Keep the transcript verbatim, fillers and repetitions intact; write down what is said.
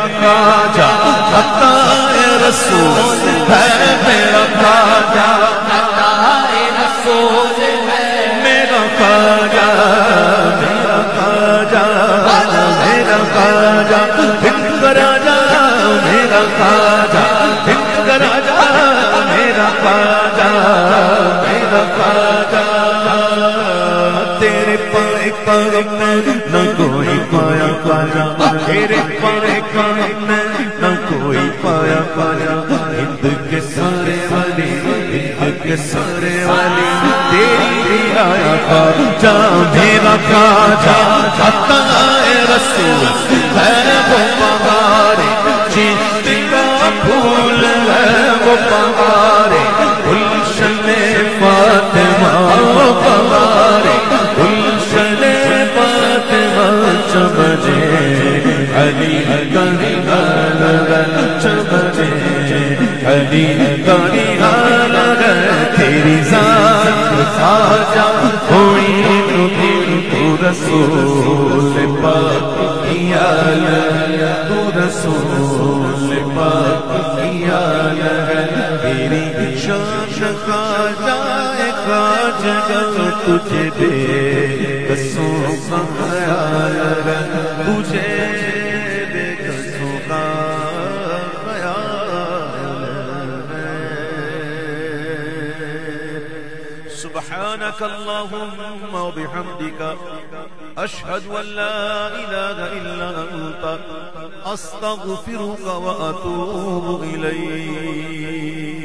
میرا خواجہ عطا رسول ہے میرا خواجہ عطا رسول ہے میرا خواجہ میرا خواجہ میرا خواجہ ہند راجا میرا خواجہ ہند راجا میرا خواجہ میرا خواجہ تیرے پائے قدم میں نہ کوئی پایا پایا تیرے پائے قدم میں نہ کوئی پایا پایا ہند کے سارے والی ہند کے سارے والی تیری آیا خواجہ میرا خواجہ عطا رسول ہے وہ بہارے چشت کا پھول ہے وہ بہارے گلشن فاطمہ وہ بہارے گلشن فاطمہ چمجے علی گری لگن چمجے علی گری لگن تیری ذات خواجہ ہوئی تو تو رسول پاک کی آلہ تو رسول پاک کی آلہ تیری شان خواجہ خواجہ تجھے بے قصوں کا خیال ہے تجھے بے قصوں کا خیال ہے سبحانك اللهم وبحمدك أشهد أن لا إله إلا أنت أستغفرك وأتوب إليك.